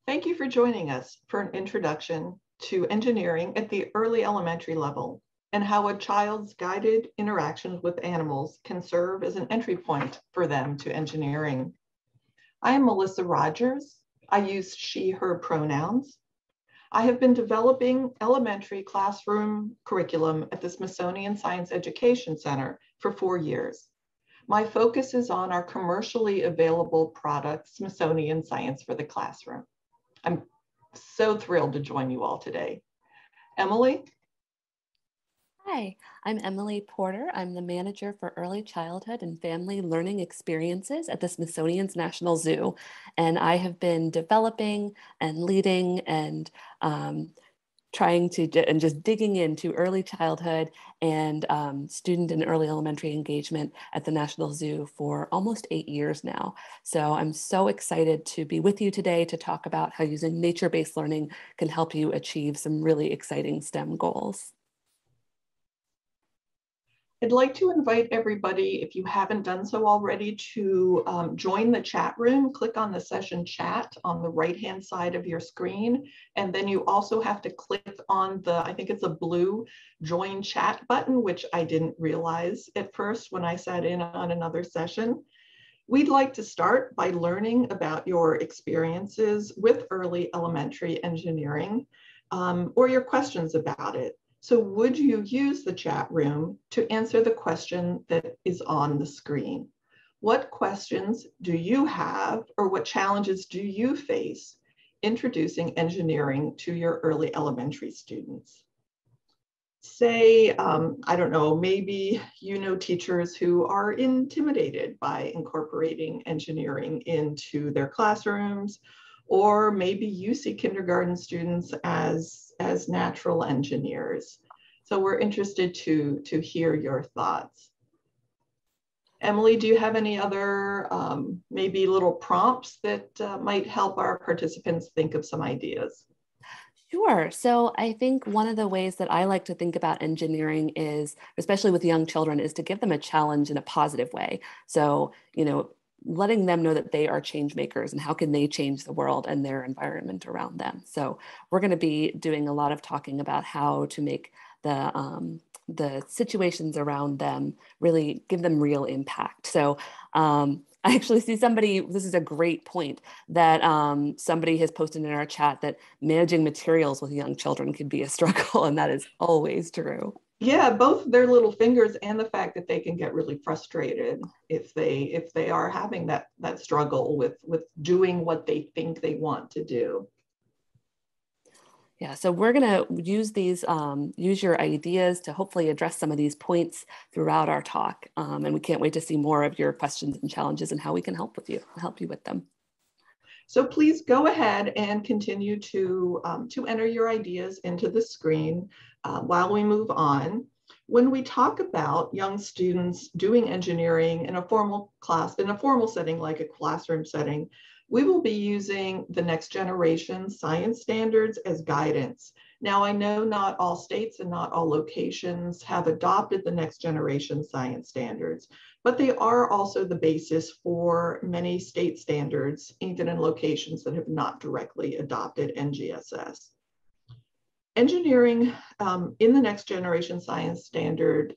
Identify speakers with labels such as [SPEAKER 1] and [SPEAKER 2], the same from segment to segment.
[SPEAKER 1] Thank you for joining us for an introduction to engineering at the early elementary level and how a child's guided interactions with animals can serve as an entry point for them to engineering. I am Melissa Rogers. I use she, her pronouns. I have been developing elementary classroom curriculum at the Smithsonian Science Education Center for 4 years. My focus is on our commercially available product, Smithsonian Science for the Classroom. I'm so thrilled to join you all today. Emily?
[SPEAKER 2] Hi, I'm Emily Porter. I'm the manager for early childhood and family learning experiences at the Smithsonian's National Zoo. And I have been developing and leading and just digging into early childhood and student and early elementary engagement at the National Zoo for almost 8 years now. So I'm so excited to be with you today to talk about how using nature-based learning can help you achieve some really exciting STEM goals.
[SPEAKER 1] I'd like to invite everybody, if you haven't done so already, to join the chat room. Click on the session chat on the right-hand side of your screen. And then you also have to click on the, I think it's a blue join chat button, which I didn't realize at first when I sat in on another session. We'd like to start by learning about your experiences with early elementary engineering or your questions about it. So would you use the chat room to answer the question that is on the screen? What questions do you have, or what challenges do you face introducing engineering to your early elementary students? Say, I don't know, maybe you know teachers who are intimidated by incorporating engineering into their classrooms, or maybe you see kindergarten students as natural engineers. So we're interested to hear your thoughts. Emily, do you have any other maybe little prompts that might help our participants think of some ideas?
[SPEAKER 2] Sure. So I think one of the ways that I like to think about engineering is, especially with young children, is to give them a challenge in a positive way. So, letting them know that they are change makers and how can they change the world and their environment around them. So we're going to be doing a lot of talking about how to make the situations around them really give them real impact. So I actually see this is a great point that somebody has posted in our chat that managing materials with young children can be a struggle, and that is always true.
[SPEAKER 1] Yeah, both their little fingers and the fact that they can get really frustrated if they are having that struggle with doing what they think they want to do.
[SPEAKER 2] Yeah, so we're going to use use your ideas to hopefully address some of these points throughout our talk. And we can't wait to see more of your questions and challenges and how we can help you with them.
[SPEAKER 1] So please go ahead and continue to enter your ideas into the screen while we move on. When we talk about young students doing engineering in a formal setting like a classroom setting, we will be using the next generation science standards as guidance. Now, I know not all states and not all locations have adopted the next generation science standards, but they are also the basis for many state standards, even in locations that have not directly adopted NGSS. Engineering in the next generation science standards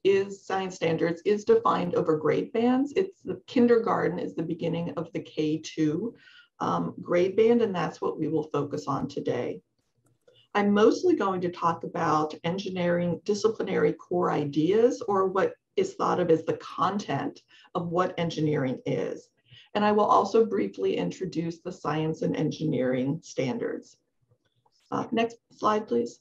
[SPEAKER 1] is defined over grade bands. It's the kindergarten is the beginning of the K2 grade band, and that's what we will focus on today. I'm mostly going to talk about engineering disciplinary core ideas, or what is thought of as the content of what engineering is. And I will also briefly introduce the science and engineering standards. Next slide, please.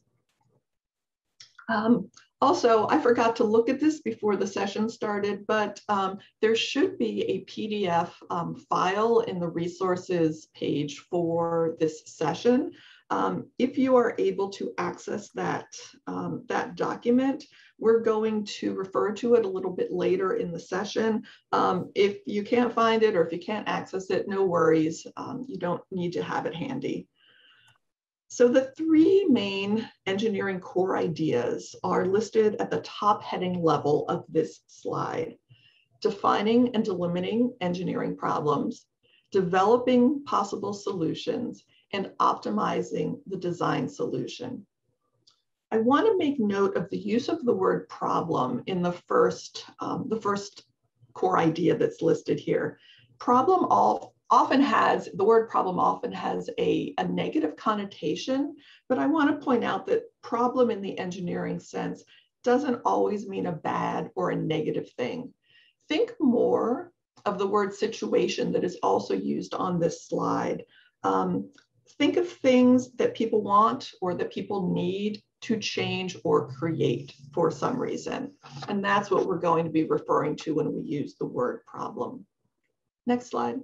[SPEAKER 1] Also, I forgot to look at this before the session started, but there should be a PDF file in the resources page for this session. If you are able to access that document, we're going to refer to it a little bit later in the session. If you can't find it or if you can't access it, no worries. You don't need to have it handy. So the three main engineering core ideas are listed at the top heading level of this slide: defining and delimiting engineering problems, developing possible solutions, and optimizing the design solution. I want to make note of the use of the word problem in the first core idea that's listed here. The word problem often has a negative connotation, but I want to point out that problem in the engineering sense doesn't always mean a bad or a negative thing. Think more of the word situation that is also used on this slide. Think of things that people want or that people need to change or create for some reason. And that's what we're going to be referring to when we use the word problem. Next slide.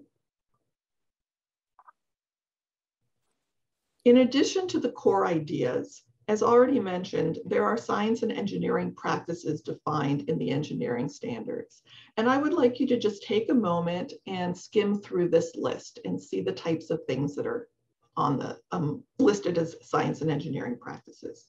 [SPEAKER 1] In addition to the core ideas, as already mentioned, there are science and engineering practices defined in the engineering standards. And I would like you to just take a moment and skim through this list and see the types of things that are on the listed as science and engineering practices.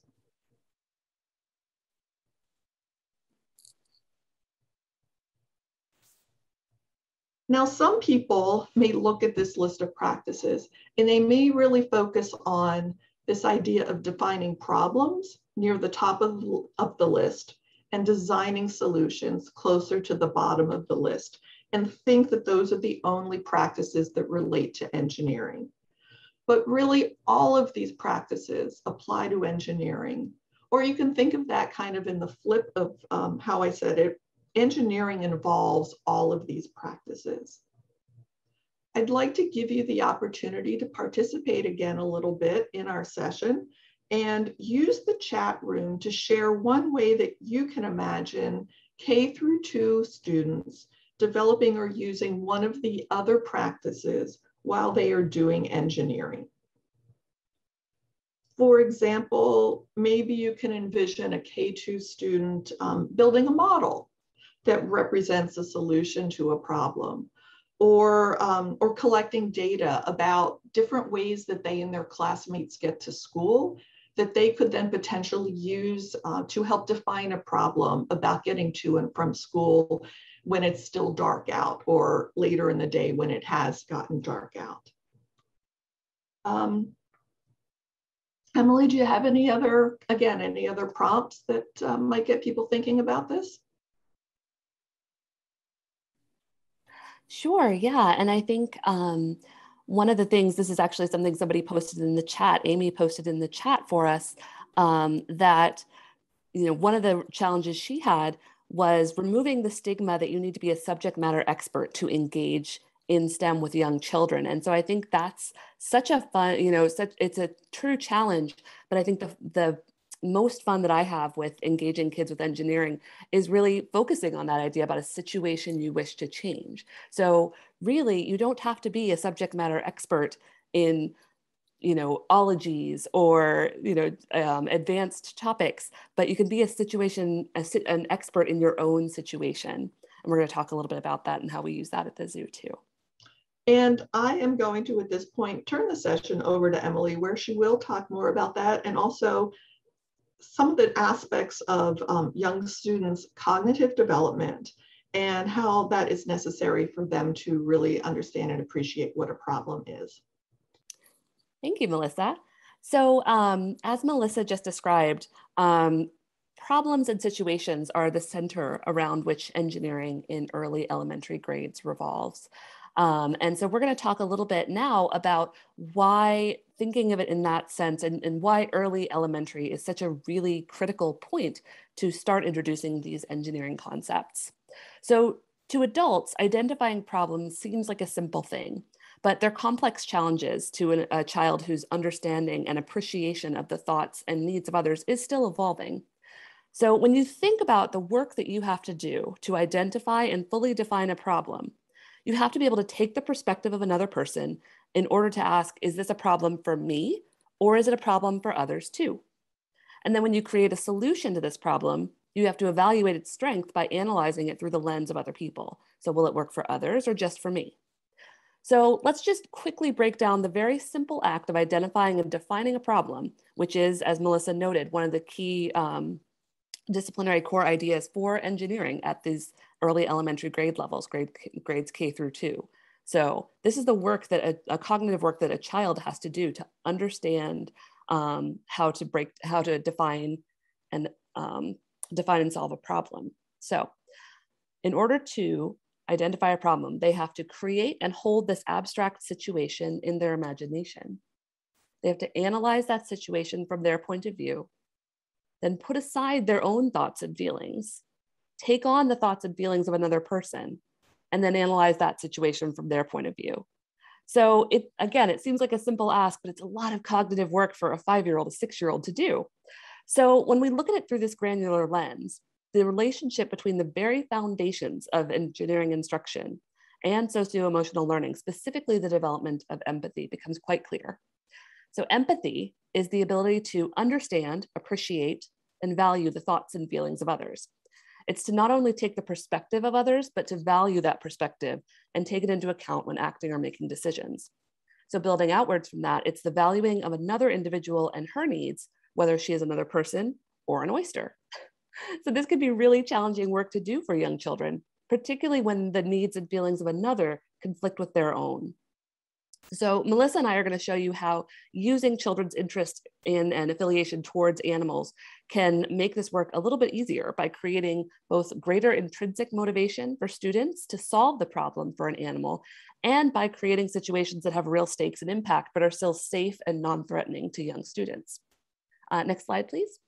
[SPEAKER 1] Now, some people may look at this list of practices and they may really focus on this idea of defining problems near the top of the list and designing solutions closer to the bottom of the list, and think that those are the only practices that relate to engineering. But really, all of these practices apply to engineering. Or you can think of that kind of in the flip of how I said it. Engineering involves all of these practices. I'd like to give you the opportunity to participate again a little bit in our session and use the chat room to share one way that you can imagine K-2 students developing or using one of the other practices while they are doing engineering. For example, maybe you can envision a K-2 student building a model that represents a solution to a problem, or collecting data about different ways that they and their classmates get to school that they could then potentially use to help define a problem about getting to and from school when it's still dark out, or later in the day when it has gotten dark out. Emily, do you have any other prompts that might get people thinking about this?
[SPEAKER 2] Sure, yeah. And I think one of the things, this is actually something somebody posted in the chat, Amy posted in the chat for us, that one of the challenges she had was removing the stigma that you need to be a subject matter expert to engage in STEM with young children. And so I think that's such a fun, it's a true challenge, but I think the most fun that I have with engaging kids with engineering is really focusing on that idea about a situation you wish to change. So really, you don't have to be a subject matter expert in ologies or advanced topics, but you can be an expert in your own situation. And we're going to talk a little bit about that and how we use that at the zoo too.
[SPEAKER 1] And I am going to, at this point, turn the session over to Emily, where she will talk more about that, and also some of the aspects of young students' cognitive development and how that is necessary for them to really understand and appreciate what a problem is.
[SPEAKER 2] Thank you, Melissa. So as Melissa just described, problems and situations are the center around which engineering in early elementary grades revolves. And so we're going to talk a little bit now about why thinking of it in that sense and why early elementary is such a really critical point to start introducing these engineering concepts. So to adults, identifying problems seems like a simple thing, but they're complex challenges to a child whose understanding and appreciation of the thoughts and needs of others is still evolving. So when you think about the work that you have to do to identify and fully define a problem, you have to be able to take the perspective of another person in order to ask, is this a problem for me, or is it a problem for others too? And then when you create a solution to this problem, you have to evaluate its strength by analyzing it through the lens of other people. So will it work for others or just for me? So let's just quickly break down the very simple act of identifying and defining a problem, which is, as Melissa noted, one of the key disciplinary core ideas for engineering at these early elementary grade levels, grades K through 2. So this is the work that a cognitive work that a child has to do to understand how to define and solve a problem. So in order to identify a problem, they have to create and hold this abstract situation in their imagination. They have to analyze that situation from their point of view, then put aside their own thoughts and feelings, take on the thoughts and feelings of another person, and then analyze that situation from their point of view. So it seems like a simple ask, but it's a lot of cognitive work for a 5-year-old, a 6-year-old to do. So when we look at it through this granular lens, the relationship between the very foundations of engineering instruction and socio-emotional learning, specifically the development of empathy, becomes quite clear. So empathy is the ability to understand, appreciate, and value the thoughts and feelings of others. It's to not only take the perspective of others, but to value that perspective and take it into account when acting or making decisions. So building outwards from that, it's the valuing of another individual and her needs, whether she is another person or an oyster. So this could be really challenging work to do for young children, particularly when the needs and feelings of another conflict with their own. So Melissa and I are going to show you how using children's interest in and affiliation towards animals can make this work a little bit easier by creating both greater intrinsic motivation for students to solve the problem for an animal, and by creating situations that have real stakes and impact, but are still safe and non-threatening to young students. Next slide, please.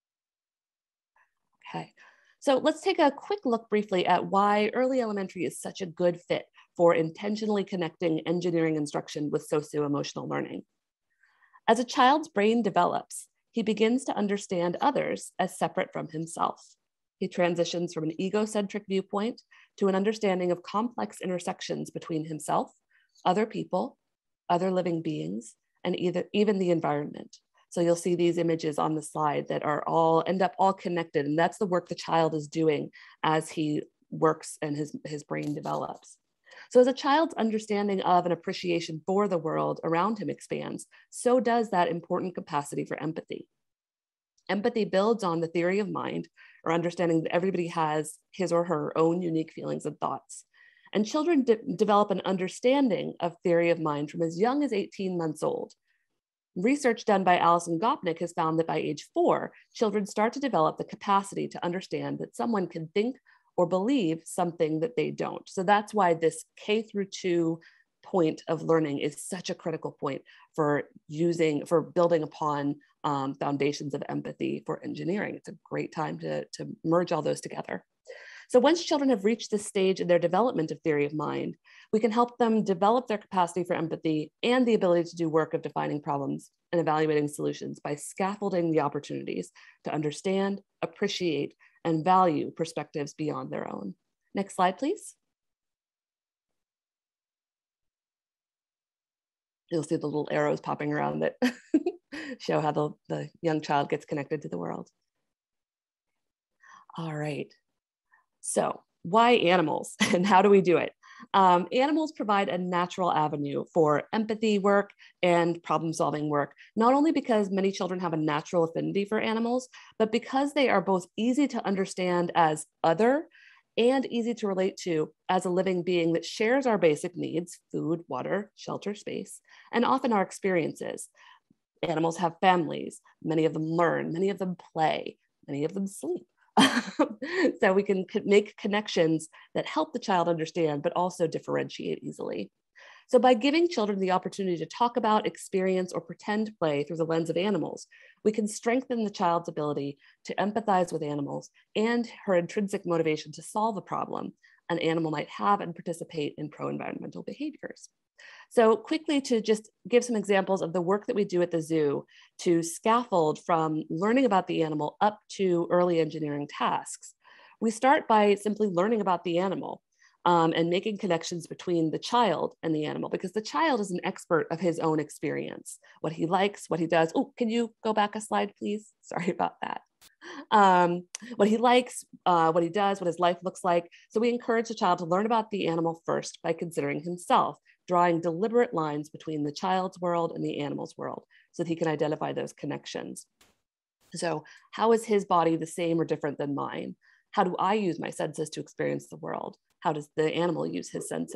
[SPEAKER 2] Okay, so let's take a quick look briefly at why early elementary is such a good fit for intentionally connecting engineering instruction with socio-emotional learning. As a child's brain develops, he begins to understand others as separate from himself. He transitions from an egocentric viewpoint to an understanding of complex intersections between himself, other people, other living beings, and even the environment. So you'll see these images on the slide that end up all connected, and that's the work the child is doing as he works and his brain develops. So as a child's understanding of and appreciation for the world around him expands, so does that important capacity for empathy. Empathy builds on the theory of mind, or understanding that everybody has his or her own unique feelings and thoughts. And children develop an understanding of theory of mind from as young as 18 months old. Research done by Alison Gopnik has found that by age 4, children start to develop the capacity to understand that someone can think or believe something that they don't. So that's why this K-2 point of learning is such a critical point for building upon foundations of empathy for engineering. It's a great time to merge all those together. So once children have reached this stage in their development of theory of mind, we can help them develop their capacity for empathy and the ability to do work of defining problems and evaluating solutions by scaffolding the opportunities to understand, appreciate, and value perspectives beyond their own. Next slide, please. You'll see the little arrows popping around that show how the young child gets connected to the world. All right. So why animals and how do we do it? Animals provide a natural avenue for empathy work and problem-solving work, not only because many children have a natural affinity for animals, but because they are both easy to understand as other and easy to relate to as a living being that shares our basic needs: food, water, shelter, space, and often our experiences. Animals have families, many of them learn, many of them play, many of them sleep. So we can make connections that help the child understand, but also differentiate easily. So by giving children the opportunity to talk about, experience, or pretend play through the lens of animals, we can strengthen the child's ability to empathize with animals and her intrinsic motivation to solve a problem an animal might have and participate in pro-environmental behaviors. So quickly, to just give some examples of the work that we do at the zoo to scaffold from learning about the animal up to early engineering tasks. We start by simply learning about the animal and making connections between the child and the animal, because the child is an expert of his own experience, what he likes, what he does. Oh, can you go back a slide, please? Sorry about that. What he likes, what he does, what his life looks like. So we encourage the child to learn about the animal first by considering himself, drawing deliberate lines between the child's world and the animal's world so that he can identify those connections. So how is his body the same or different than mine? How do I use my senses to experience the world? How does the animal use his senses?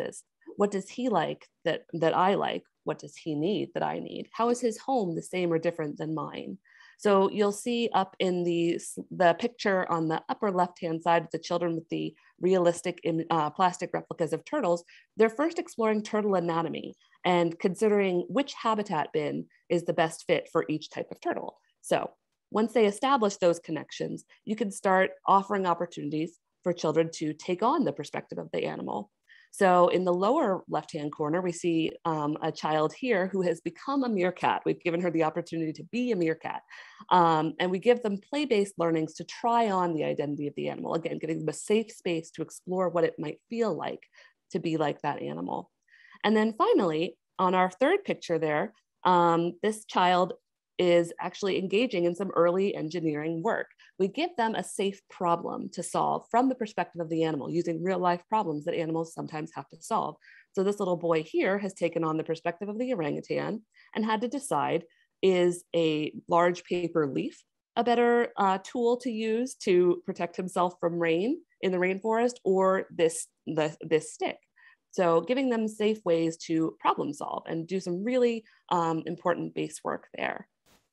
[SPEAKER 2] What does he like that I like? What does he need that I need? How is his home the same or different than mine? So you'll see up in the picture on the upper left-hand side, the children with the realistic plastic replicas of turtles, they're first exploring turtle anatomy and considering which habitat bin is the best fit for each type of turtle. So once they establish those connections, you can start offering opportunities for children to take on the perspective of the animal. So in the lower left-hand corner, we see a child here who has become a meerkat. We've given her the opportunity to be a meerkat. And we give them play-based learnings to try on the identity of the animal. Again, giving them a safe space to explore what it might feel like to be like that animal. And then finally, on our third picture there, this child is actually engaging in some early engineering work. We give them a safe problem to solve from the perspective of the animal, using real life problems that animals sometimes have to solve. So this little boy here has taken on the perspective of the orangutan and had to decide, is a large paper leaf a better tool to use to protect himself from rain in the rainforest, or this stick? So giving them safe ways to problem solve and do some really important base work there.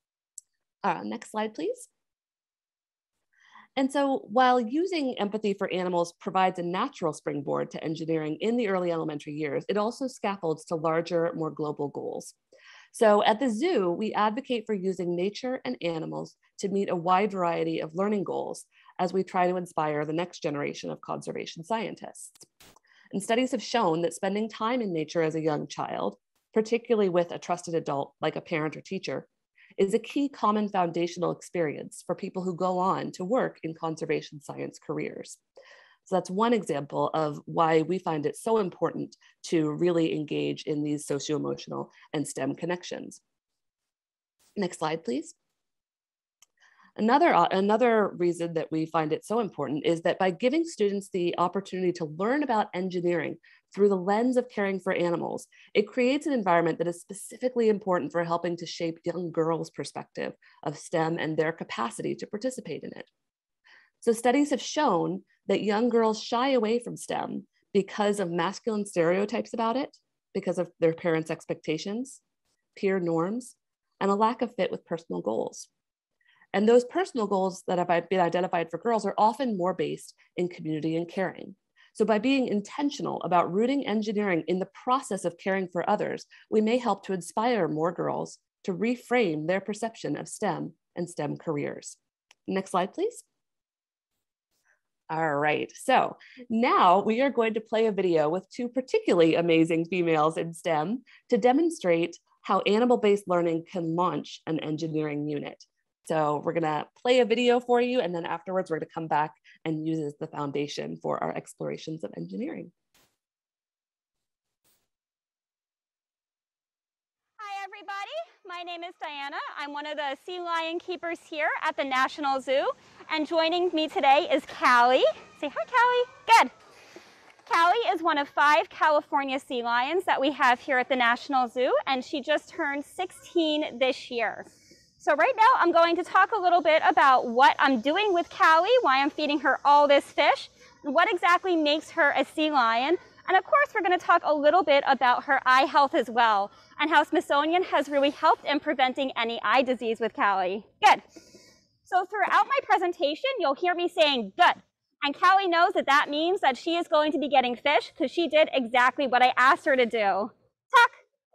[SPEAKER 2] Next slide, please. And so while using empathy for animals provides a natural springboard to engineering in the early elementary years, it also scaffolds to larger, more global goals. So at the zoo, we advocate for using nature and animals to meet a wide variety of learning goals as we try to inspire the next generation of conservation scientists. And studies have shown that spending time in nature as a young child, particularly with a trusted adult like a parent or teacher, is a key common foundational experience for people who go on to work in conservation science careers. So that's one example of why we find it so important to really engage in these socio-emotional and STEM connections. Next slide, please. Another reason that we find it so important is that by giving students the opportunity to learn about engineering through the lens of caring for animals, it creates an environment that is specifically important for helping to shape young girls' perspective of STEM and their capacity to participate in it. So studies have shown that young girls shy away from STEM because of masculine stereotypes about it, because of their parents' expectations, peer norms, and a lack of fit with personal goals. And those personal goals that have been identified for girls are often more based in community and caring. So by being intentional about rooting engineering in the process of caring for others, we may help to inspire more girls to reframe their perception of STEM and STEM careers. Next slide, please. All right, so now we are going to play a video with two particularly amazing females in STEM to demonstrate how animal-based learning can launch an engineering unit. So we're gonna play a video for you, and then afterwards we're gonna come back and use it as the foundation for our explorations of engineering.
[SPEAKER 3] Hi everybody, my name is Diana. I'm one of the sea lion keepers here at the National Zoo, and joining me today is Callie. Say hi, Callie. Good. Callie is one of 5 California sea lions that we have here at the National Zoo, and she just turned 16 this year. So right now I'm going to talk a little bit about what I'm doing with Callie, why I'm feeding her all this fish, and what exactly makes her a sea lion. And of course, we're going to talk a little bit about her eye health as well, and how Smithsonian has really helped in preventing any eye disease with Callie. Good. So throughout my presentation, you'll hear me saying good. And Callie knows that that means that she is going to be getting fish because she did exactly what I asked her to do. Tuck.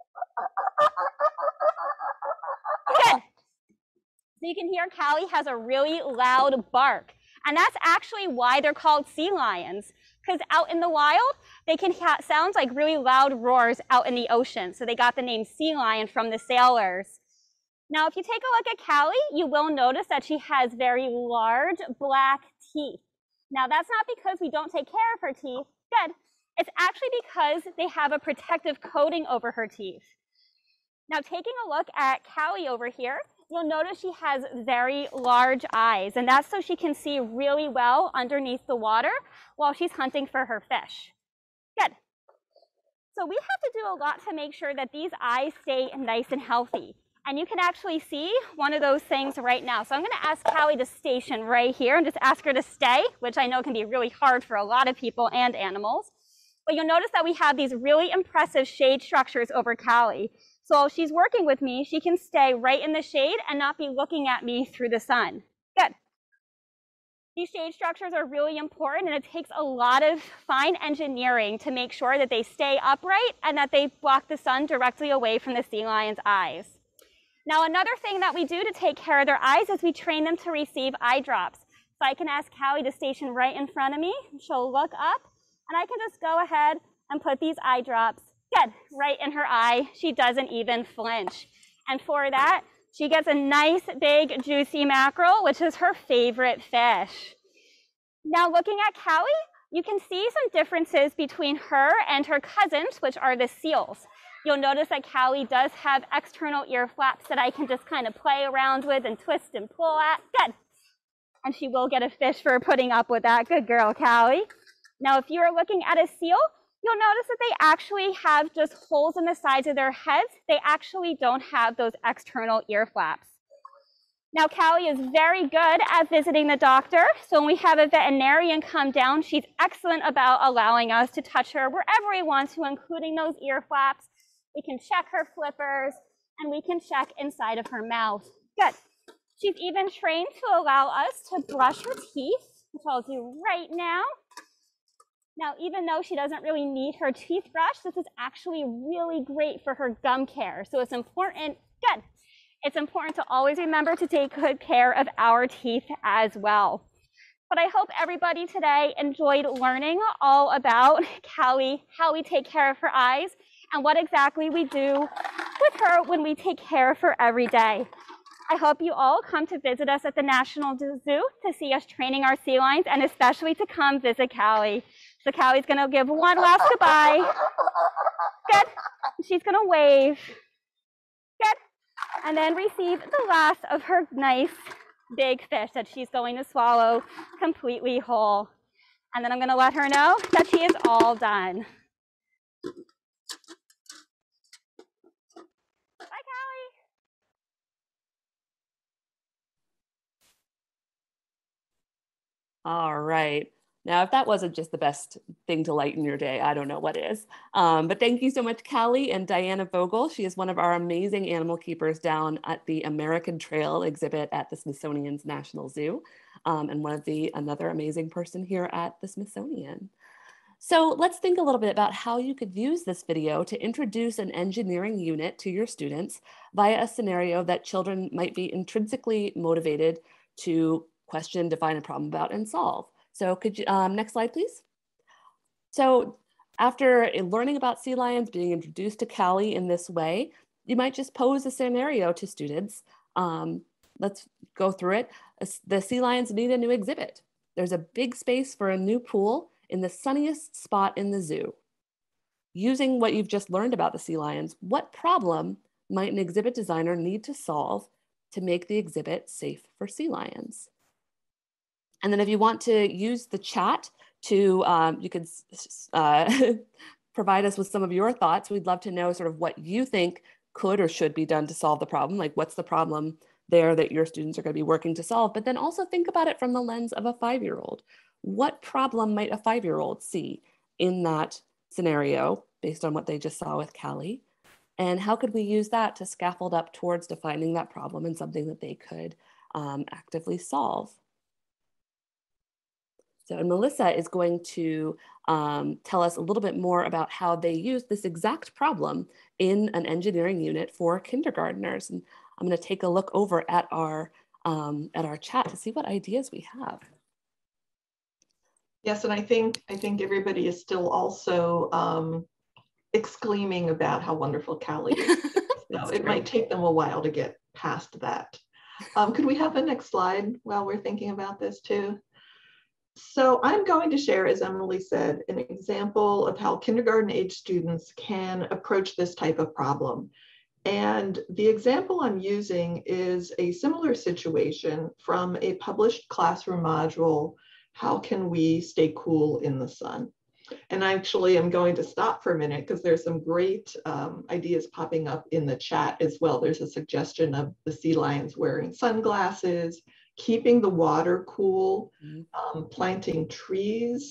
[SPEAKER 3] Good. So you can hear Callie has a really loud bark. And that's actually why they're called sea lions. Because out in the wild, they can sound like really loud roars out in the ocean. So they got the name sea lion from the sailors. Now, if you take a look at Callie, you will notice that she has very large black teeth. Now, that's not because we don't take care of her teeth. Good. It's actually because they have a protective coating over her teeth. Now, taking a look at Callie over here, you'll notice she has very large eyes, and that's so she can see really well underneath the water while she's hunting for her fish. Good. So we have to do a lot to make sure that these eyes stay nice and healthy. And you can actually see one of those things right now. So I'm going to ask Callie to station right here and just ask her to stay, which I know can be really hard for a lot of people and animals. But you'll notice that we have these really impressive shade structures over Callie. So while she's working with me, she can stay right in the shade and not be looking at me through the sun. Good. These shade structures are really important, and it takes a lot of fine engineering to make sure that they stay upright and that they block the sun directly away from the sea lion's eyes. Now, another thing that we do to take care of their eyes is we train them to receive eye drops. So I can ask Callie to station right in front of me. She'll look up, and I can just go ahead and put these eye drops, good, right in her eye. She doesn't even flinch. And for that, she gets a nice, big, juicy mackerel, which is her favorite fish. Now, looking at Callie, you can see some differences between her and her cousins, which are the seals. You'll notice that Callie does have external ear flaps that I can just kind of play around with and twist and pull at. Good. And she will get a fish for putting up with that. Good girl, Callie. Now, if you are looking at a seal, you'll notice that they actually have just holes in the sides of their heads. They actually don't have those external ear flaps. Now, Callie is very good at visiting the doctor. So when we have a veterinarian come down, she's excellent about allowing us to touch her wherever we want to, including those ear flaps. We can check her flippers, and we can check inside of her mouth. Good. She's even trained to allow us to brush her teeth, which I'll do right now. Now, even though she doesn't really need her teeth brushed, this is actually really great for her gum care. So it's important, good. It's important to always remember to take good care of our teeth as well. But I hope everybody today enjoyed learning all about Callie, how we take care of her eyes, and what exactly we do with her when we take care of her every day. I hope you all come to visit us at the National Zoo to see us training our sea lions, and especially to come visit Callie. So Callie's gonna give one last goodbye. Good. She's gonna wave. Good. And then receive the last of her nice big fish that she's going to swallow completely whole. And then I'm gonna let her know that she is all done. Bye, Callie.
[SPEAKER 2] All right. Now, if that wasn't just the best thing to lighten your day, I don't know what is. But thank you so much, Callie and Diana Vogel. She is one of our amazing animal keepers down at the American Trail exhibit at the Smithsonian's National Zoo, and another amazing person here at the Smithsonian. So let's think a little bit about how you could use this video to introduce an engineering unit to your students via a scenario that children might be intrinsically motivated to question, define a problem about, and solve. So could you, next slide, please. So after learning about sea lions, being introduced to Callie in this way, you might just pose a scenario to students. Let's go through it. The sea lions need a new exhibit. There's a big space for a new pool in the sunniest spot in the zoo. Using what you've just learned about the sea lions, what problem might an exhibit designer need to solve to make the exhibit safe for sea lions? And then if you want to use the chat to, you could provide us with some of your thoughts. We'd love to know sort of what you think could or should be done to solve the problem. Like what's the problem there that your students are going to be working to solve? But then also think about it from the lens of a 5-year-old. What problem might a 5-year-old see in that scenario based on what they just saw with Callie? And how could we use that to scaffold up towards defining that problem and something that they could actively solve? So, and Melissa is going to tell us a little bit more about how they use this exact problem in an engineering unit for kindergartners. And I'm going to take a look over at our chat to see what ideas we have.
[SPEAKER 1] Yes, and I think everybody is still also exclaiming about how wonderful Callie is. So it might take them a while to get past that. Could we have the next slide while we're thinking about this too? So I'm going to share, as Emily said, an example of how kindergarten age students can approach this type of problem. And the example I'm using is a similar situation from a published classroom module, How Can We Stay Cool in the Sun? And actually, I'm going to stop for a minute because there's some great ideas popping up in the chat as well. There's a suggestion of the sea lions wearing sunglasses, keeping the water cool, planting trees,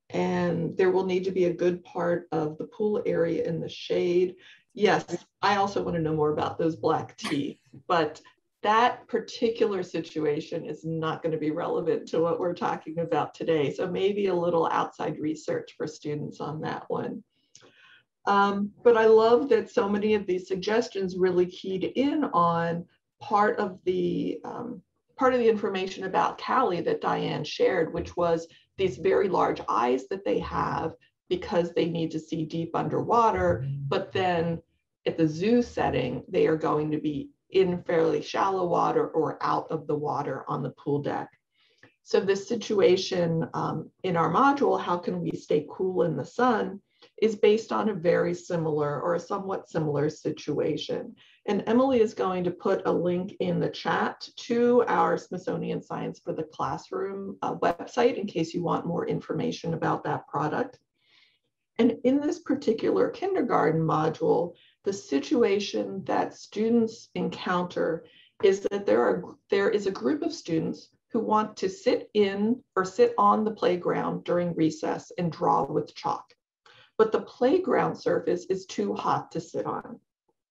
[SPEAKER 1] And there will need to be a good part of the pool area in the shade. Yes, I also want to know more about those black teeth, but that particular situation is not going to be relevant to what we're talking about today. So maybe a little outside research for students on that one. But I love that so many of these suggestions really keyed in on part of the information about Callie that Diane shared, which was these very large eyes that they have because they need to see deep underwater, but then at the zoo setting, they are going to be in fairly shallow water or out of the water on the pool deck. So this situation in our module, how can we stay cool in the sun, is based on a very similar or a somewhat similar situation. And Emily is going to put a link in the chat to our Smithsonian Science for the Classroom website in case you want more information about that product. And in this particular kindergarten module, the situation that students encounter is that there is a group of students who want to sit in or sit on the playground during recess and draw with chalk. But the playground surface is too hot to sit on.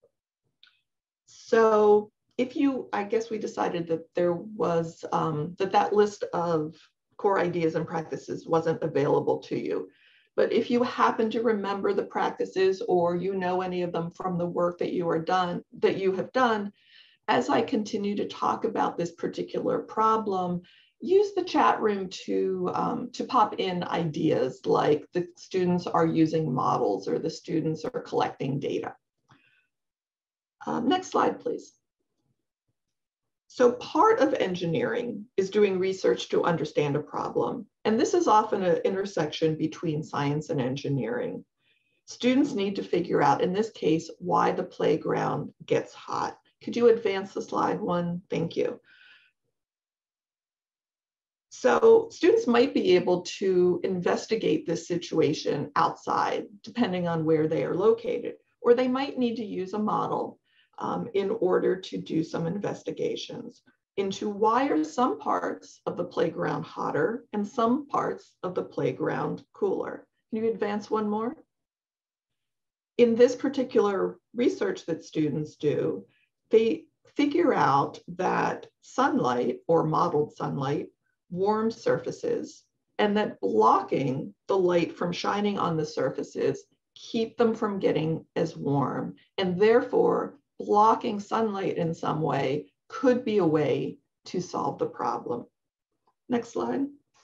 [SPEAKER 1] So I guess we decided that there was, that list of core ideas and practices wasn't available to you. But if you happen to remember the practices or you know any of them from the work that you have done, as I continue to talk about this particular problem, use the chat room to pop in ideas like the students are using models or the students are collecting data. Next slide, please. So part of engineering is doing research to understand a problem. And this is often an intersection between science and engineering. Students need to figure out, in this case, why the playground gets hot. Could you advance the slide one? Thank you. So students might be able to investigate this situation outside, depending on where they are located, or they might need to use a model in order to do some investigations into why are some parts of the playground hotter and some parts of the playground cooler. Can you advance one more? In this particular research that students do, they figure out that sunlight or modeled sunlight warms surfaces, and that blocking the light from shining on the surfaces keep them from getting as warm, and therefore blocking sunlight in some way could be a way to solve the problem. Next slide.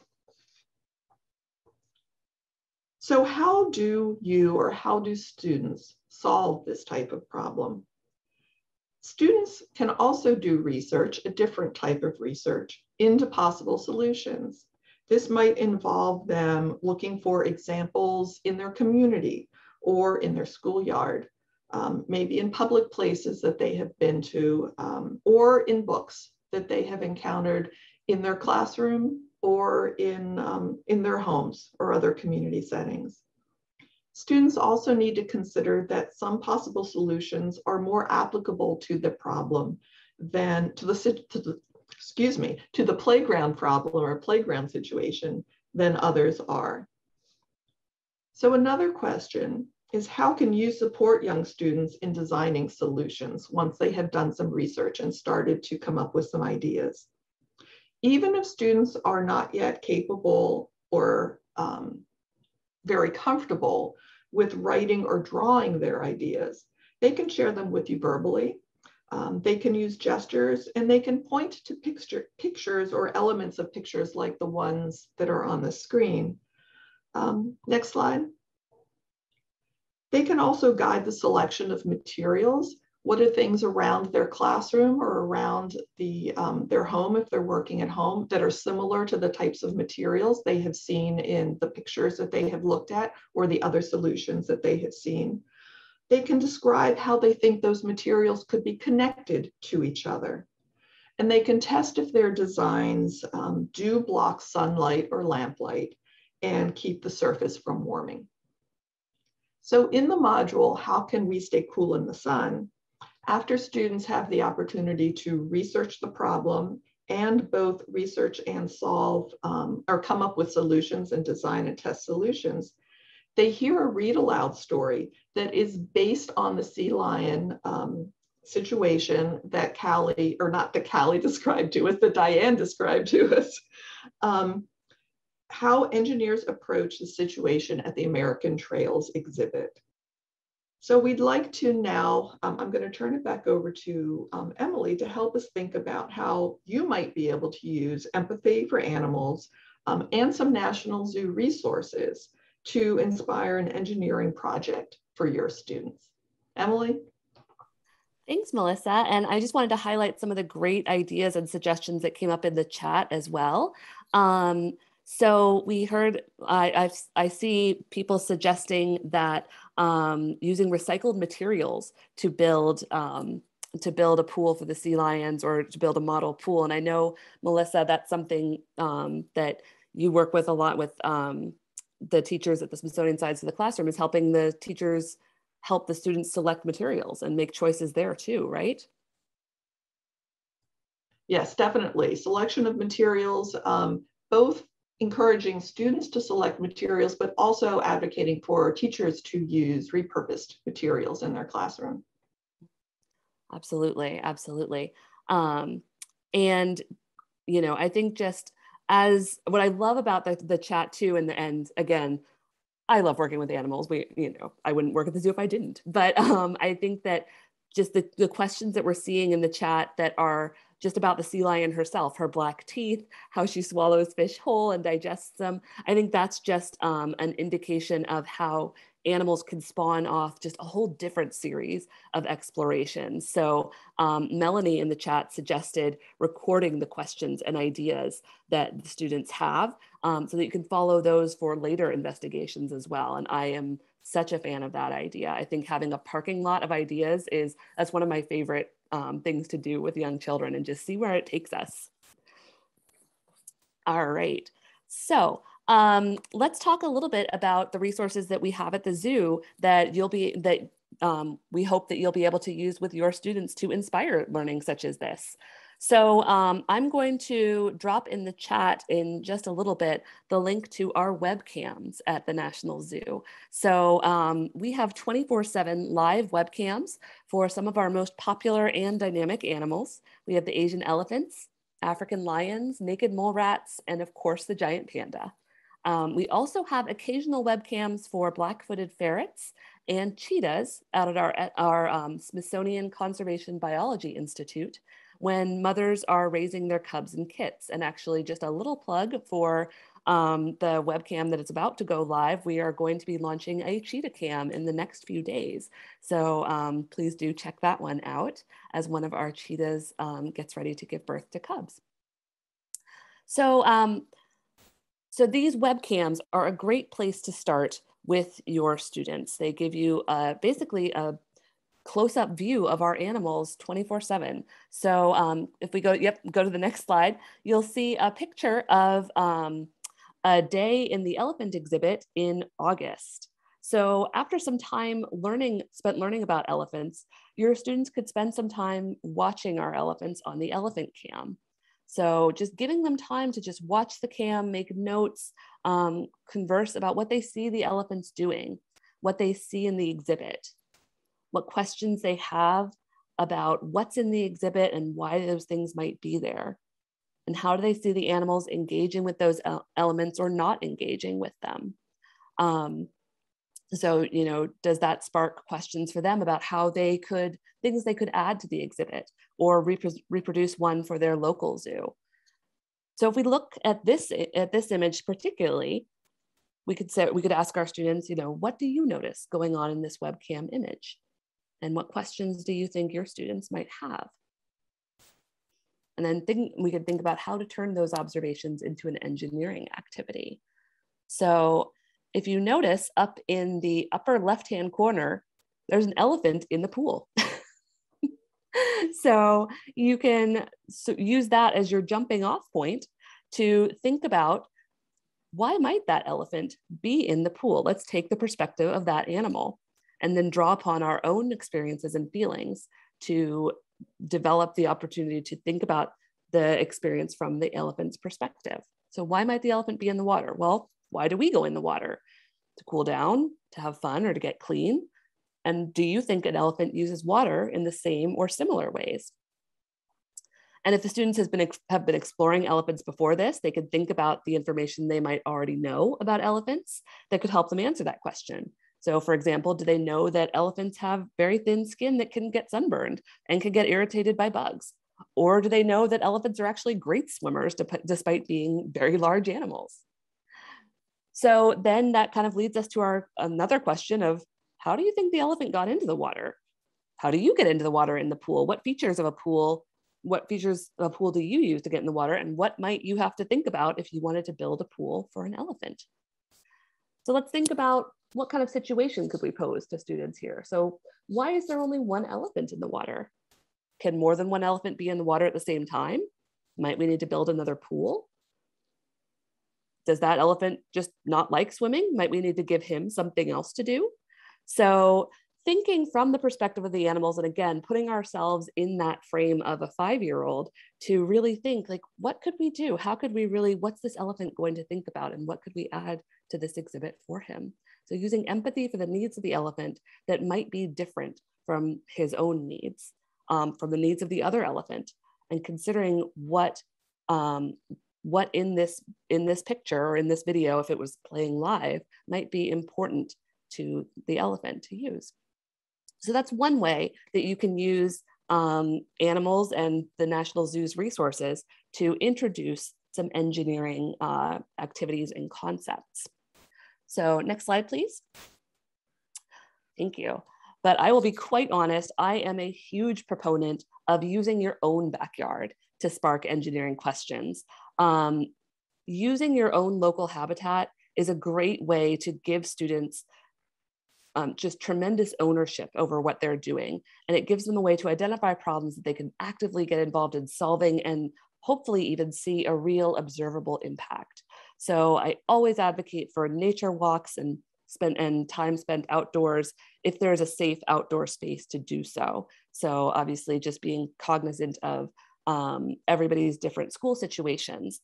[SPEAKER 1] So how do you or how do students solve this type of problem? Students can also do research, a different type of research, into possible solutions. This might involve them looking for examples in their community or in their schoolyard, maybe in public places that they have been to, or in books that they have encountered in their classroom or in their homes or other community settings. Students also need to consider that some possible solutions are more applicable to the problem than to the playground problem or playground situation than others are. So another question is, how can you support young students in designing solutions once they have done some research and started to come up with some ideas? Even if students are not yet capable or very comfortable with writing or drawing their ideas, they can share them with you verbally. They can use gestures, and they can point to pictures or elements of pictures like the ones that are on the screen. Next slide. They can also guide the selection of materials. What are things around their classroom or around their home, if they're working at home, that are similar to the types of materials they have seen in the pictures that they have looked at or the other solutions that they have seen? They can describe how they think those materials could be connected to each other. And they can test if their designs do block sunlight or lamplight and keep the surface from warming. So in the module, how can we stay cool in the sun? After students have the opportunity to research the problem and both research and solve or come up with solutions and design and test solutions, they hear a read aloud story that is based on the sea lion situation that Callie, or not that Callie described to us, that Diane described to us, how engineers approach the situation at the American Trails exhibit. So we'd like to now, I'm going to turn it back over to Emily to help us think about how you might be able to use empathy for animals and some National Zoo resources to inspire an engineering project for your students. Emily?
[SPEAKER 2] Thanks, Melissa. And I just wanted to highlight some of the great ideas and suggestions that came up in the chat as well. So we heard, I see people suggesting that using recycled materials to build a pool for the sea lions, or to build a model pool. And I know, Melissa, that's something that you work with a lot with the teachers at the Smithsonian Science of the Classroom, is helping the teachers help the students select materials and make choices there too, right?
[SPEAKER 1] Yes, definitely. Selection of materials, both encouraging students to select materials, but also advocating for teachers to use repurposed materials in their classroom.
[SPEAKER 2] Absolutely, absolutely. And, you know, I think just as what I love about the chat too, and again, I love working with animals. I wouldn't work at the zoo if I didn't, but I think that just the questions that we're seeing in the chat that are just about the sea lion herself, her black teeth, how she swallows fish whole and digests them. I think that's just an indication of how animals can spawn off just a whole different series of explorations. So Melanie in the chat suggested recording the questions and ideas that the students have so that you can follow those for later investigations as well. And I am such a fan of that idea. I think having a parking lot of ideas that's one of my favorite things to do with young children, and just see where it takes us. All right, so let's talk a little bit about the resources that we have at the zoo that we hope that you'll be able to use with your students to inspire learning such as this. So I'm going to drop in the chat in just a little bit the link to our webcams at the National Zoo. So we have 24/7 live webcams for some of our most popular and dynamic animals. We have the Asian elephants, African lions, naked mole rats, and of course the giant panda. We also have occasional webcams for black-footed ferrets and cheetahs out at our Smithsonian Conservation Biology Institute, when mothers are raising their cubs and kits. And actually, just a little plug for the webcam that is about to go live. We are going to be launching a cheetah cam in the next few days. So please do check that one out as one of our cheetahs gets ready to give birth to cubs. So these webcams are a great place to start with your students. They give you basically a close-up view of our animals 24/7. So if we go to the next slide, you'll see a picture of a day in the elephant exhibit in August. So after some time spent learning about elephants, your students could spend some time watching our elephants on the elephant cam. So just giving them time to just watch the cam, make notes, converse about what they see the elephants doing, what they see in the exhibit, what questions they have about what's in the exhibit and why those things might be there, and how do they see the animals engaging with those elements or not engaging with them. So, does that spark questions for them about things they could add to the exhibit or reproduce one for their local zoo? So if we look at this image particularly, we could ask our students, what do you notice going on in this webcam image? And what questions do you think your students might have? And then we could think about how to turn those observations into an engineering activity. So if you notice up in the upper left-hand corner, there's an elephant in the pool. So you can use that as your jumping off point to think about, why might that elephant be in the pool? Let's take the perspective of that animal and then draw upon our own experiences and feelings to develop the opportunity to think about the experience from the elephant's perspective. So why might the elephant be in the water? Well, why do we go in the water? To cool down, to have fun, or to get clean? And do you think an elephant uses water in the same or similar ways? And if the students have been exploring elephants before this, they could think about the information they might already know about elephants that could help them answer that question. So for example, do they know that elephants have very thin skin that can get sunburned and can get irritated by bugs? Or do they know that elephants are actually great swimmers despite being very large animals? So then that kind of leads us to another question of, how do you think the elephant got into the water? How do you get into the water in the pool? What features of a pool do you use to get in the water? And what might you have to think about if you wanted to build a pool for an elephant? So let's think about what kind of situation could we pose to students here. So why is there only one elephant in the water? Can more than one elephant be in the water at the same time? Might we need to build another pool? Does that elephant just not like swimming? Might we need to give him something else to do? So thinking from the perspective of the animals, and again, putting ourselves in that frame of a 5-year-old to really think, like, what could we do? How could we really, what's this elephant going to think about? And what could we add to this exhibit for him? So using empathy for the needs of the elephant that might be different from his own needs, from the needs of the other elephant, and considering what in this picture or in this video, if it was playing live, might be important to the elephant to use. So that's one way that you can use animals and the National Zoo's resources to introduce some engineering activities and concepts. So next slide, please. Thank you. But I will be quite honest, I am a huge proponent of using your own backyard to spark engineering questions. Using your own local habitat is a great way to give students just tremendous ownership over what they're doing. And it gives them a way to identify problems that they can actively get involved in solving and hopefully even see a real observable impact. So I always advocate for nature walks and time spent outdoors if there's a safe outdoor space to do so. So obviously just being cognizant of everybody's different school situations.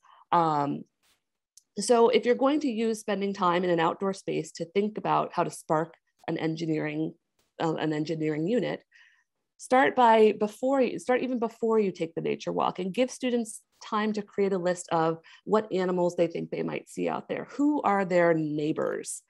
[SPEAKER 2] So if you're going to use spending time in an outdoor space to think about how to spark an engineering unit, start even before you take the nature walk, and give students time to create a list of what animals they think they might see out there. Who are their neighbors?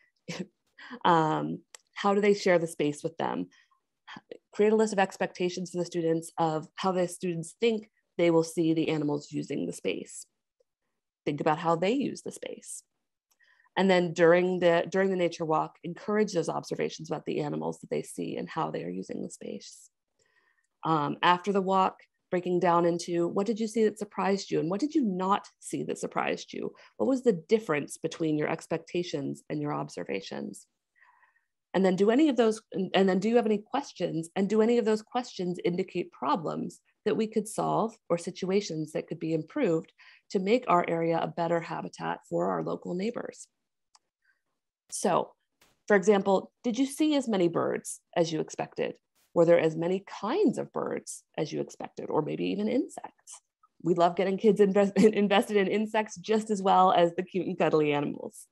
[SPEAKER 2] How do they share the space with them? Create a list of expectations for the students of how the students think they will see the animals using the space. Think about how they use the space. And then during the nature walk, encourage those observations about the animals that they see and how they are using the space. After the walk, breaking down into what did you see that surprised you and what did you not see that surprised you? What was the difference between your expectations and your observations? And then do you have any questions? And do any of those questions indicate problems that we could solve or situations that could be improved to make our area a better habitat for our local neighbors? So, for example, did you see as many birds as you expected? Were there as many kinds of birds as you expected, or maybe even insects? We love getting kids invested in insects just as well as the cute and cuddly animals.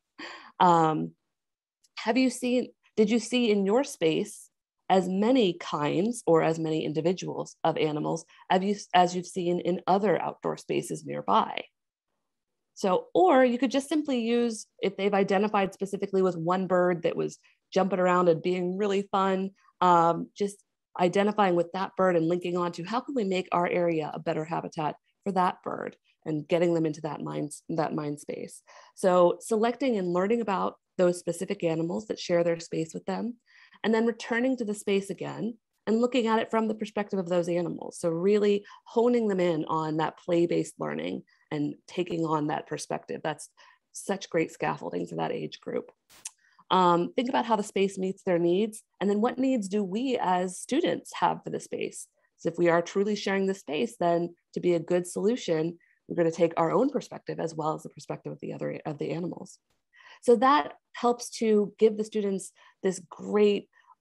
[SPEAKER 2] Did you see in your space as many kinds or as many individuals of animals as you've seen in other outdoor spaces nearby? So, or you could just simply use, if they've identified specifically with one bird that was jumping around and being really fun, just identifying with that bird and linking on to how can we make our area a better habitat for that bird and getting them into that mind space. So selecting and learning about those specific animals that share their space with them, and then returning to the space again and looking at it from the perspective of those animals. So really honing them in on that play-based learning and taking on that perspective. That's such great scaffolding for that age group. Think about how the space meets their needs, and then what needs do we as students have for the space? So if we are truly sharing the space, then to be a good solution, we're going to take our own perspective as well as the perspective of the animals. So that helps to give the students this great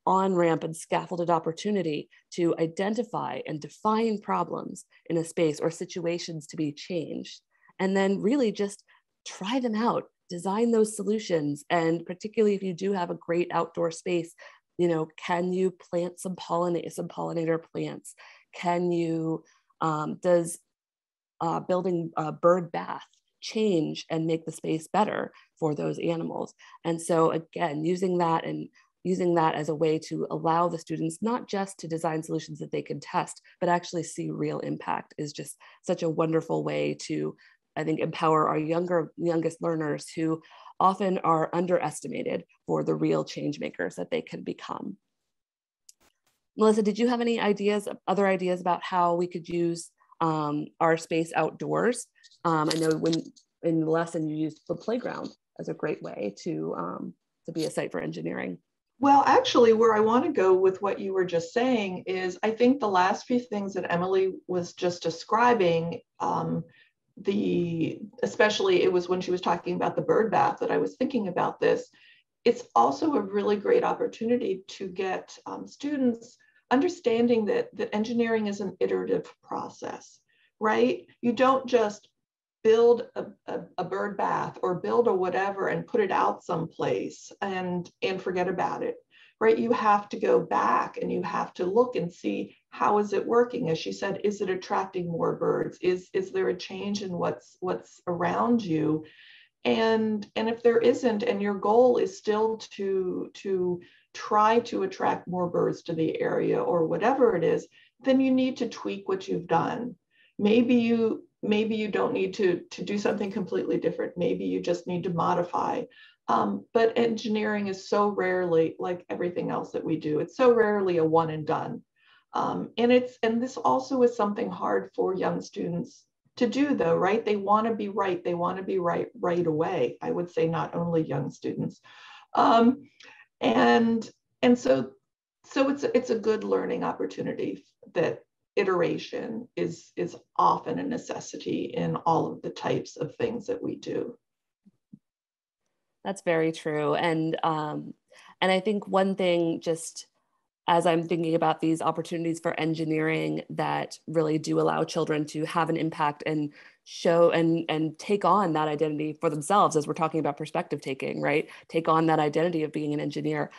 [SPEAKER 2] on-ramp and scaffolded opportunity to identify and define problems in a space or situations to be changed. And then really just try them out, design those solutions. And particularly if you do have a great outdoor space, you know, can you plant some pollinator plants? Can you, does building a bird bath change and make the space better for those animals? And so again, using that as a way to allow the students not just to design solutions that they can test, but actually see real impact is just such a wonderful way to, I think, empower our youngest learners who often are underestimated for the real change makers that they can become. Melissa, did you have any other ideas about how we could use our space outdoors? I know in the lesson you used the playground as a great way to be a site for engineering.
[SPEAKER 1] Well, actually, where I want to go with what you were just saying is, I think the last few things that Emily was just describing, especially it was when she was talking about the bird bath that I was thinking about this. It's also a really great opportunity to get students understanding that engineering is an iterative process, right? You don't just build a bird bath or build a whatever and put it out someplace and forget about it, right? You have to go back and you have to look and see, how is it working? As she said, is it attracting more birds? Is there a change in what's around you? And if there isn't, and your goal is still to try to attract more birds to the area or whatever it is, then you need to tweak what you've done. Maybe you don't need to do something completely different. Maybe you just need to modify. But engineering is so rarely, like everything else that we do, it's so rarely a one and done. And this also is something hard for young students to do, though, right? They want to be right. They want to be right away. I would say not only young students. And so it's a good learning opportunity that iteration is often a necessity in all of the types of things that we do.
[SPEAKER 2] That's very true. And I think one thing, just as I'm thinking about these opportunities for engineering that really do allow children to have an impact and show and take on that identity for themselves, as we're talking about perspective taking, right? Take on that identity of being an engineer.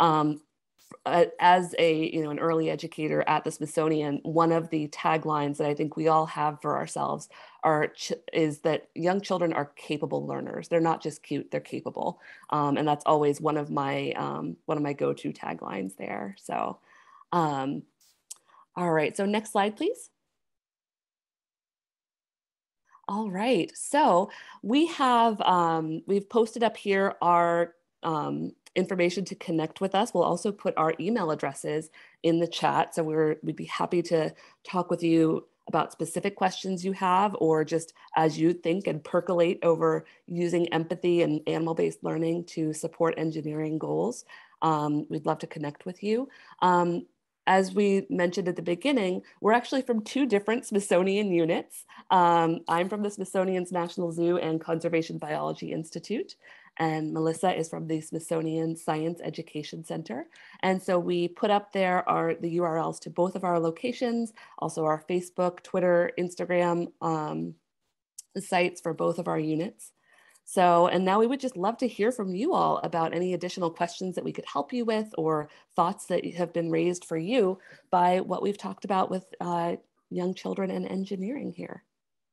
[SPEAKER 2] As an early educator at the Smithsonian, one of the taglines that I think we all have for ourselves is that young children are capable learners. They're not just cute, they're capable. And that's always one of my go-to taglines there. So, all right, so next slide, please. All right, so we have, we've posted up here our information to connect with us. We'll also put our email addresses in the chat. So we'd be happy to talk with you about specific questions you have, or just as you think and percolate over using empathy and animal-based learning to support engineering goals. We'd love to connect with you. As we mentioned at the beginning, we're actually from two different Smithsonian units. I'm from the Smithsonian's National Zoo and Conservation Biology Institute, and Melissa is from the Smithsonian Science Education Center. And so we put up there the URLs to both of our locations, also our Facebook, Twitter, Instagram sites for both of our units. So, and now we would just love to hear from you all about any additional questions that we could help you with, or thoughts that have been raised for you by what we've talked about with young children and engineering here.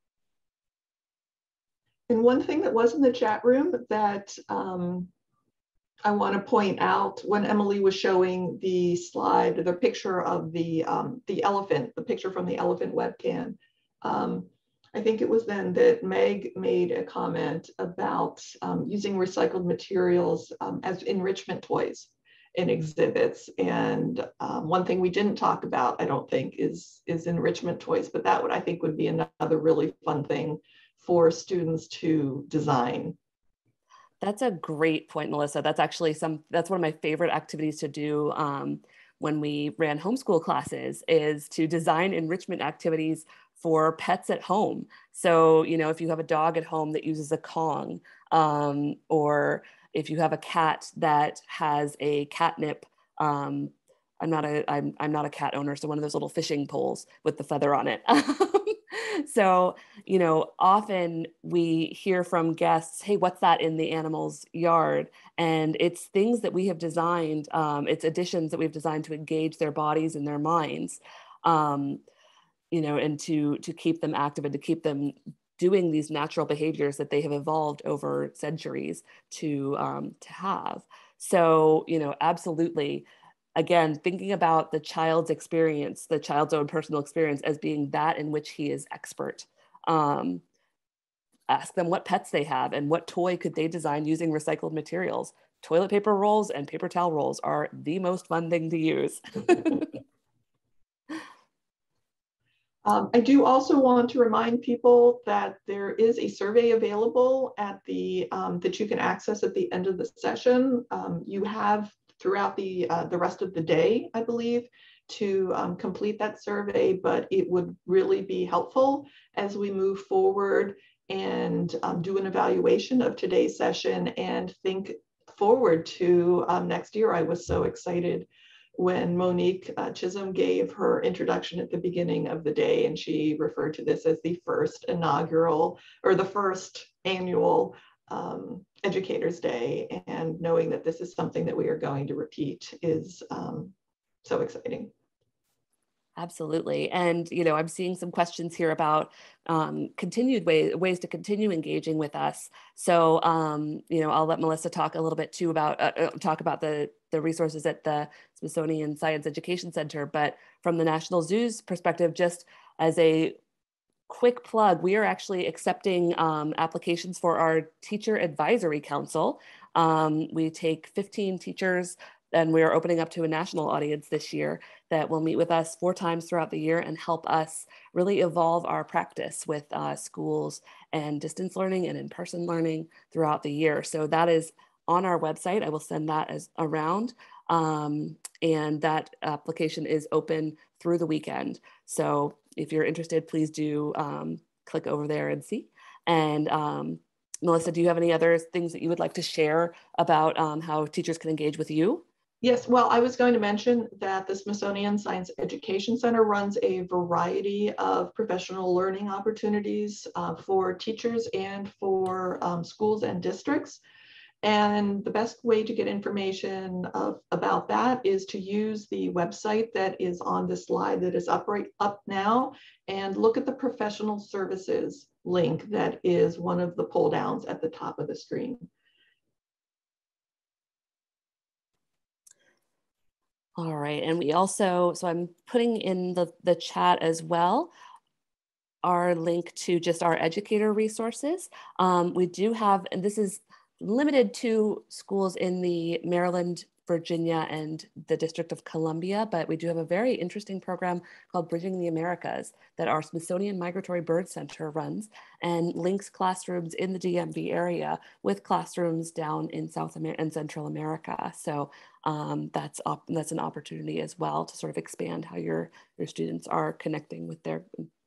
[SPEAKER 1] And one thing that was in the chat room that I want to point out, when Emily was showing the slide, the picture of the elephant, the picture from the elephant webcam, I think it was then that Meg made a comment about using recycled materials as enrichment toys in exhibits. And one thing we didn't talk about, I don't think, is enrichment toys, but that I think would be another really fun thing for students to design.
[SPEAKER 2] That's a great point, Melissa. That's actually that's one of my favorite activities to do when we ran homeschool classes, is to design enrichment activities for pets at home. So, if you have a dog at home that uses a Kong, or if you have a cat that has a catnip I'm not a cat owner, so one of those little fishing poles with the feather on it. So, you know, often we hear from guests, hey, what's that in the animal's yard? And it's things that we have designed, it's additions that we've designed to engage their bodies and their minds, you know, and to keep them active and to keep them doing these natural behaviors that they have evolved over centuries to have. So, you know, absolutely. Again, thinking about the child's experience, the child's own personal experience as being that in which he is expert. Ask them what pets they have and what toy could they design using recycled materials. Toilet paper rolls and paper towel rolls are the most fun thing to use.
[SPEAKER 1] I do also want to remind people that there is a survey available at the that you can access at the end of the session. You have throughout the rest of the day, I believe, to complete that survey, but it would really be helpful as we move forward and do an evaluation of today's session and think forward to next year. I was so excited when Monique Chisholm gave her introduction at the beginning of the day, and she referred to this as the first inaugural or the first annual Educators Day, and knowing that this is something that we are going to repeat is so exciting.
[SPEAKER 2] Absolutely. And, you know, I'm seeing some questions here about continued ways to continue engaging with us. So, you know, I'll let Melissa talk a little bit too about, talk about the resources at the Smithsonian Science Education Center, but from the National Zoo's perspective, just as a quick plug, we are actually accepting applications for our Teacher Advisory Council. We take 15 teachers, and we are opening up to a national audience this year that will meet with us 4 times throughout the year and help us really evolve our practice with schools and distance learning and in-person learning throughout the year. So that is on our website. I will send that as around. And that application is open through the weekend. So if you're interested, please do click over there and see. And Melissa, do you have any other things that you would like to share about how teachers can engage with you?
[SPEAKER 1] Yes, well, I was going to mention that the Smithsonian Science Education Center runs a variety of professional learning opportunities for teachers and for schools and districts. And the best way to get information about that is to use the website that is on the slide that is up now, and look at the professional services link that is one of the pull downs at the top of the screen.
[SPEAKER 2] All right, and we also, so I'm putting in the chat as well, our link to just our educator resources. We do have, and this is limited to schools in the Maryland, Virginia, and the District of Columbia, but we do have a very interesting program called Bridging the Americas that our Smithsonian Migratory Bird Center runs and links classrooms in the DMV area with classrooms down in South America and Central America. So that's an opportunity as well to sort of expand how your students are connecting with the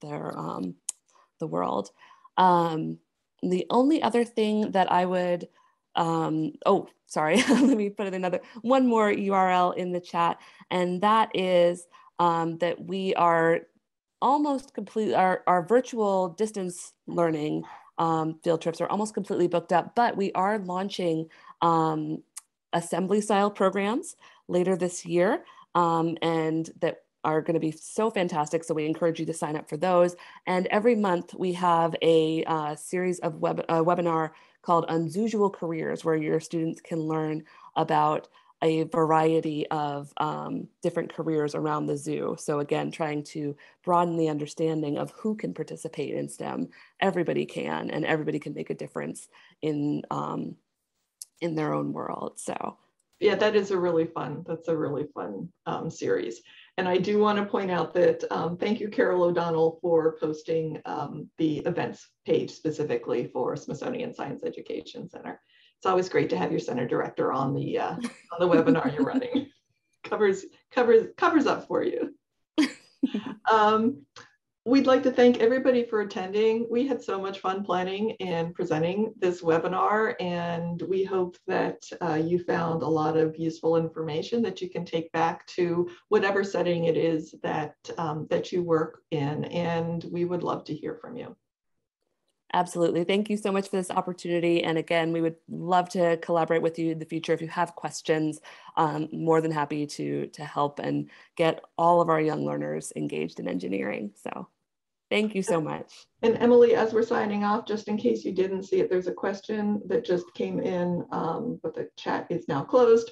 [SPEAKER 2] world. The only other thing that I would oh, sorry, let me put one more URL in the chat. And that is that we are almost complete, our virtual distance learning field trips are almost completely booked up, but we are launching assembly style programs later this year. And that are going to be so fantastic. So we encourage you to sign up for those. And every month we have a series of webinar called Unusual Careers, where your students can learn about a variety of different careers around the zoo. So again, trying to broaden the understanding of who can participate in STEM. Everybody can, and everybody can make a difference in their own world. So
[SPEAKER 1] yeah, that's a really fun series. And I do want to point out that thank you, Carol O'Donnell, for posting the events page specifically for Smithsonian Science Education Center. It's always great to have your center director on the webinar you're running. Covers up for you. We'd like to thank everybody for attending. We had so much fun planning and presenting this webinar, and we hope that you found a lot of useful information that you can take back to whatever setting it is that, that you work in, and we would love to hear from you.
[SPEAKER 2] Absolutely. Thank you so much for this opportunity. And again, we would love to collaborate with you in the future. If you have questions, more than happy to help and get all of our young learners engaged in engineering. So thank you so much.
[SPEAKER 1] And Emily, as we're signing off, just in case you didn't see it, there's a question that just came in, but the chat is now closed.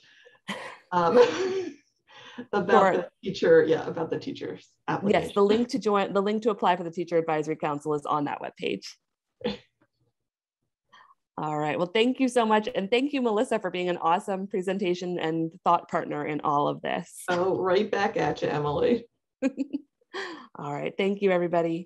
[SPEAKER 1] About the teacher, about the teacher's application.
[SPEAKER 2] Yes, the link to apply for the Teacher Advisory Council is on that webpage. All right, well, thank you so much. And thank you, Melissa, for being an awesome presentation and thought partner in all of this.
[SPEAKER 1] Oh, right back at you, Emily.
[SPEAKER 2] All right, thank you, everybody.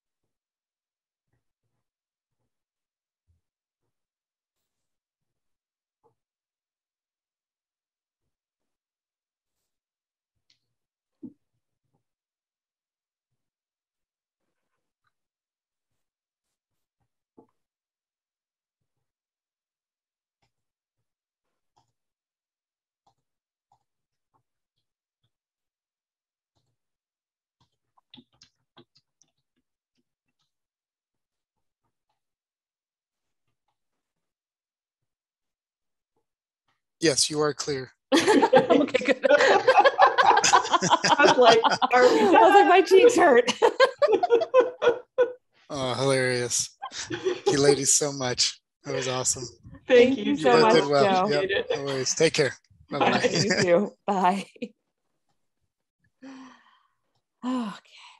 [SPEAKER 4] Yes, you are clear.
[SPEAKER 2] Okay, good.
[SPEAKER 1] I was like,
[SPEAKER 2] my cheeks hurt.
[SPEAKER 4] Oh, hilarious. You ladies so much. That was awesome.
[SPEAKER 1] Thank you
[SPEAKER 2] so much,
[SPEAKER 4] did well.
[SPEAKER 2] Joe.
[SPEAKER 4] Yep. No worries. Take care. Bye-bye.
[SPEAKER 2] You too. Bye. Okay.